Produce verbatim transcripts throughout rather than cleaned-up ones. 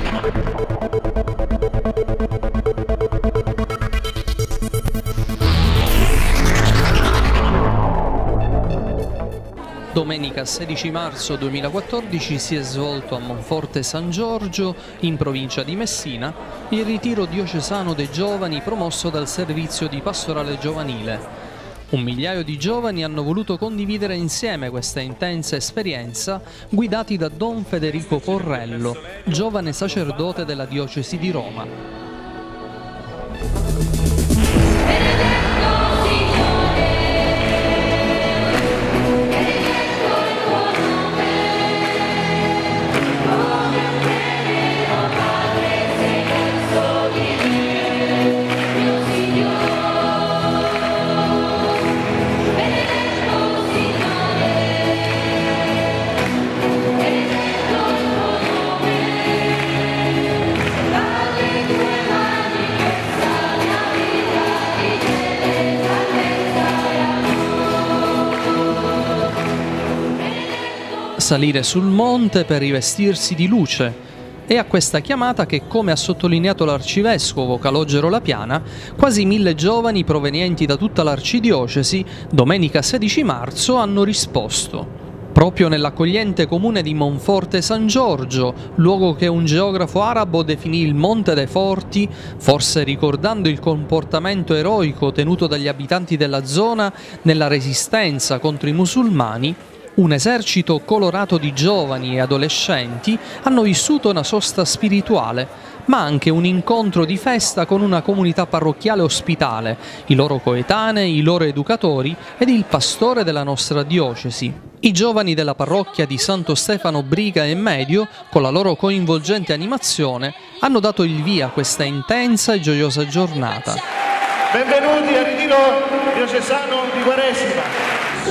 Domenica sedici marzo duemilaquattordici si è svolto a Monforte San Giorgio, in provincia di Messina, il ritiro diocesano dei giovani promosso dal Servizio di Pastorale Giovanile. Un migliaio di giovani hanno voluto condividere insieme questa intensa esperienza, guidati da Don Federico Porrello, giovane sacerdote della diocesi di Roma. Salire sul monte per rivestirsi di luce. È a questa chiamata che, come ha sottolineato l'arcivescovo Calogero Lapiana, quasi mille giovani provenienti da tutta l'arcidiocesi, domenica sedici marzo, hanno risposto. Proprio nell'accogliente comune di Monforte San Giorgio, luogo che un geografo arabo definì il Monte dei Forti, forse ricordando il comportamento eroico tenuto dagli abitanti della zona nella resistenza contro i musulmani, un esercito colorato di giovani e adolescenti hanno vissuto una sosta spirituale, ma anche un incontro di festa con una comunità parrocchiale ospitale, i loro coetanei, i loro educatori ed il pastore della nostra diocesi. I giovani della parrocchia di Santo Stefano Briga e Medio, con la loro coinvolgente animazione, hanno dato il via a questa intensa e gioiosa giornata. Benvenuti al ritiro diocesano di Quaresima.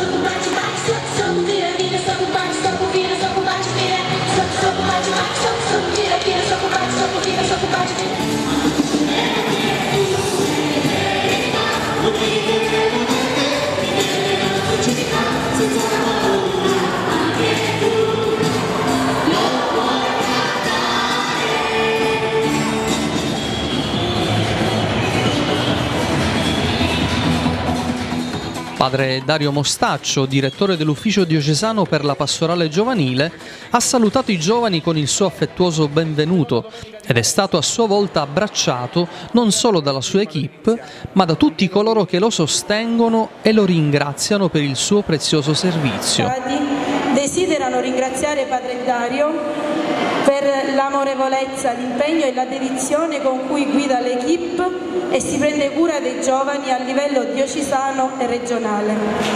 Padre Dario Mostaccio, direttore dell'Ufficio Diocesano per la Pastorale Giovanile, ha salutato i giovani con il suo affettuoso benvenuto ed è stato a sua volta abbracciato non solo dalla sua equipe, ma da tutti coloro che lo sostengono e lo ringraziano per il suo prezioso servizio. Desiderano ringraziare Padre Dario per l'amorevolezza, l'impegno e la dedizione con cui guida l'equipe e si prende cura dei giovani a livello diocesano e regionale.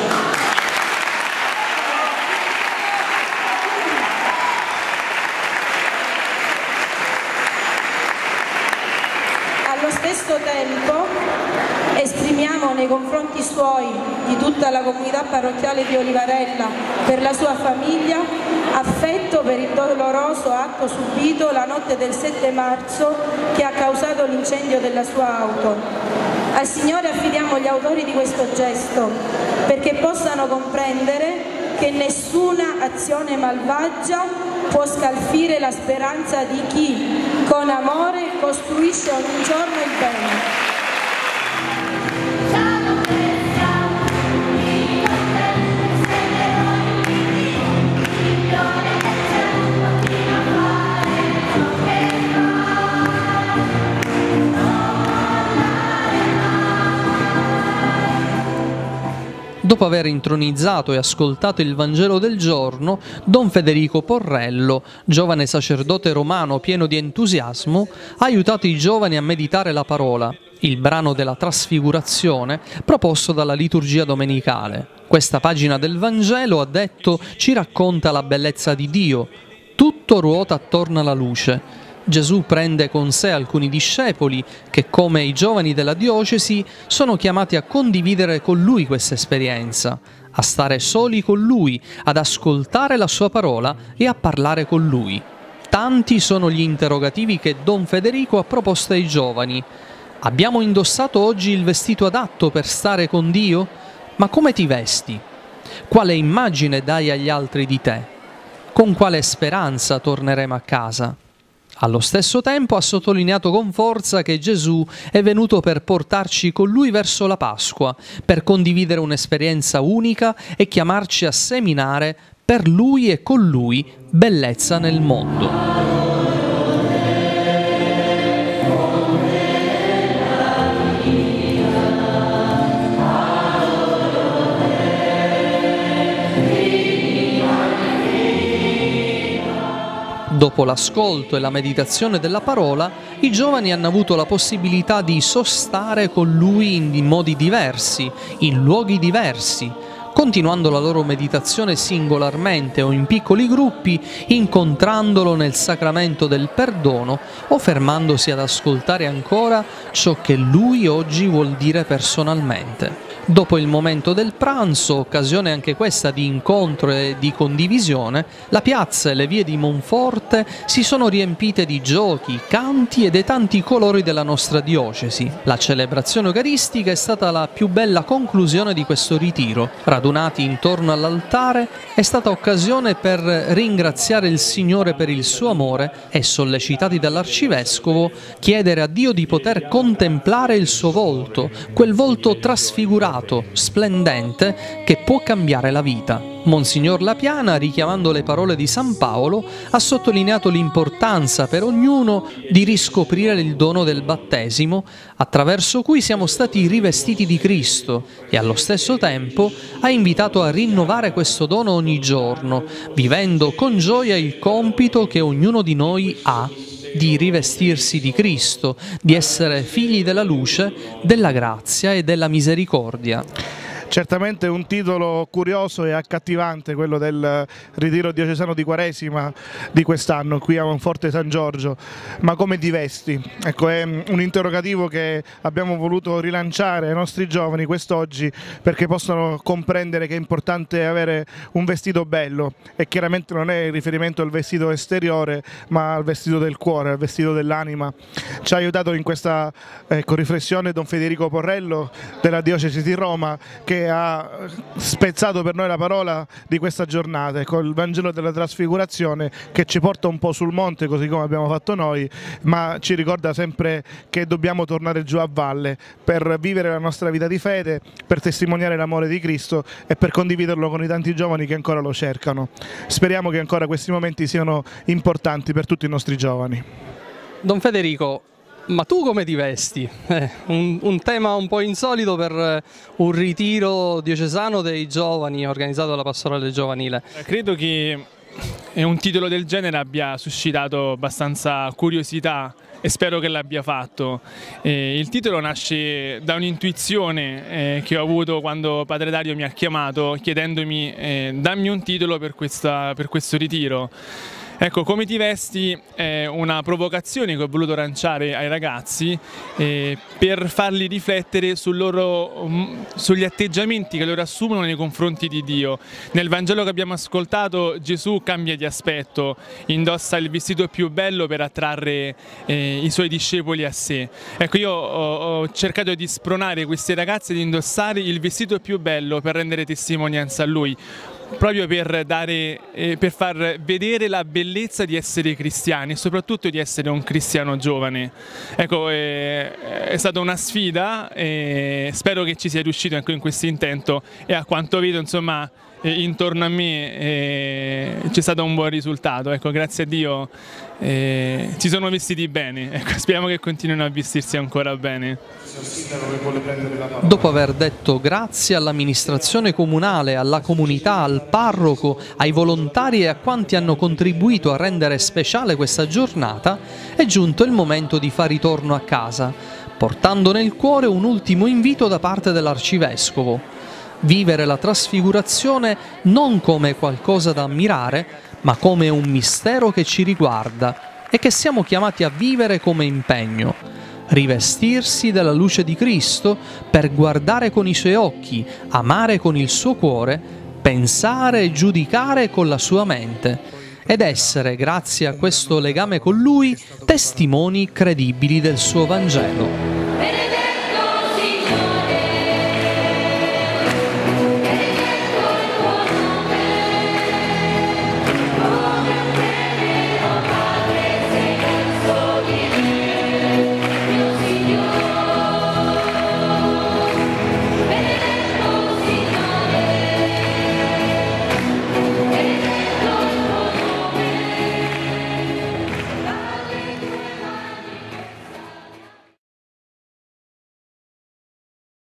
Allo stesso tempo esprimiamo nei confronti suoi, di tutta la comunità parrocchiale di Olivarella, per la sua famiglia, affetto per il doloroso atto subito la notte del sette marzo che ha causato l'incendio della sua auto. Al Signore affidiamo gli autori di questo gesto perché possano comprendere che nessuna azione malvagia può scalfire la speranza di chi con amore costruisce ogni giorno il bene. Dopo aver intronizzato e ascoltato il Vangelo del giorno, Don Federico Porrello, giovane sacerdote romano pieno di entusiasmo, ha aiutato i giovani a meditare la parola, il brano della Trasfigurazione proposto dalla liturgia domenicale. Questa pagina del Vangelo, ha detto, ci racconta la bellezza di Dio. Tutto ruota attorno alla luce. Gesù prende con sé alcuni discepoli che, come i giovani della diocesi, sono chiamati a condividere con Lui questa esperienza, a stare soli con Lui, ad ascoltare la Sua parola e a parlare con Lui. Tanti sono gli interrogativi che Don Federico ha proposto ai giovani. Abbiamo indossato oggi il vestito adatto per stare con Dio? Ma come ti vesti? Quale immagine dai agli altri di te? Con quale speranza torneremo a casa? Allo stesso tempo ha sottolineato con forza che Gesù è venuto per portarci con Lui verso la Pasqua, per condividere un'esperienza unica e chiamarci a seminare per Lui e con Lui bellezza nel mondo. Dopo l'ascolto e la meditazione della parola, i giovani hanno avuto la possibilità di sostare con lui in modi diversi, in luoghi diversi, continuando la loro meditazione singolarmente o in piccoli gruppi, incontrandolo nel sacramento del perdono o fermandosi ad ascoltare ancora ciò che lui oggi vuol dire personalmente. Dopo il momento del pranzo, occasione anche questa di incontro e di condivisione, la piazza e le vie di Monforte si sono riempite di giochi, canti e dei tanti colori della nostra diocesi. La celebrazione eucaristica è stata la più bella conclusione di questo ritiro. Radunati intorno all'altare, è stata occasione per ringraziare il Signore per il suo amore e, sollecitati dall'Arcivescovo, chiedere a Dio di poter contemplare il suo volto, quel volto trasfigurato, splendente, che può cambiare la vita. Monsignor Lapiana, richiamando le parole di San Paolo, ha sottolineato l'importanza per ognuno di riscoprire il dono del battesimo, attraverso cui siamo stati rivestiti di Cristo, e allo stesso tempo ha invitato a rinnovare questo dono ogni giorno, vivendo con gioia il compito che ognuno di noi ha di rivestirsi di Cristo, di essere figli della luce, della grazia e della misericordia. Certamente un titolo curioso e accattivante, quello del ritiro diocesano di Quaresima di quest'anno qui a Monforte San Giorgio, ma come ti vesti? Ecco, è un interrogativo che abbiamo voluto rilanciare ai nostri giovani quest'oggi, perché possano comprendere che è importante avere un vestito bello, e chiaramente non è riferimento al vestito esteriore ma al vestito del cuore, al vestito dell'anima. Ci ha aiutato in questa ecco, riflessione Don Federico Porrello della Diocesi di Roma, che ha spezzato per noi la parola di questa giornata, con il Vangelo della Trasfigurazione, che ci porta un po' sul monte così come abbiamo fatto noi, ma ci ricorda sempre che dobbiamo tornare giù a valle per vivere la nostra vita di fede, per testimoniare l'amore di Cristo e per condividerlo con i tanti giovani che ancora lo cercano. Speriamo che ancora questi momenti siano importanti per tutti i nostri giovani. Don Federico, ma tu come ti vesti? Eh, un, un tema un po' insolito per un ritiro diocesano dei giovani organizzato dalla Pastorale Giovanile. Credo che un titolo del genere abbia suscitato abbastanza curiosità e spero che l'abbia fatto. Eh, il titolo nasce da un'intuizione eh, che ho avuto quando Padre Dario mi ha chiamato chiedendomi eh, dammi un titolo per, questa, per questo ritiro. Ecco, come ti vesti è una provocazione che ho voluto lanciare ai ragazzi eh, per farli riflettere sul loro, um, sugli atteggiamenti che loro assumono nei confronti di Dio. Nel Vangelo che abbiamo ascoltato Gesù cambia di aspetto, indossa il vestito più bello per attrarre eh, i suoi discepoli a sé. Ecco, io ho, ho cercato di spronare questi ragazzi ad indossare il vestito più bello per rendere testimonianza a Lui, proprio per, dare, eh, per far vedere la bellezza di essere cristiani e soprattutto di essere un cristiano giovane. Ecco, eh, è stata una sfida e spero che ci sia riuscito anche in questo intento, e a quanto vedo insomma eh, intorno a me eh, c'è stato un buon risultato. Ecco, grazie a Dio eh, si sono vestiti bene, ecco, speriamo che continuino a vestirsi ancora bene. Dopo aver detto grazie all'amministrazione comunale, alla comunità, al parroco, ai volontari e a quanti hanno contribuito a rendere speciale questa giornata, è giunto il momento di far ritorno a casa, portando nel cuore un ultimo invito da parte dell'Arcivescovo: vivere la trasfigurazione non come qualcosa da ammirare, ma come un mistero che ci riguarda e che siamo chiamati a vivere come impegno. Rivestirsi della luce di Cristo per guardare con i suoi occhi, amare con il suo cuore, pensare e giudicare con la sua mente, ed essere, grazie a questo legame con Lui, testimoni credibili del suo Vangelo.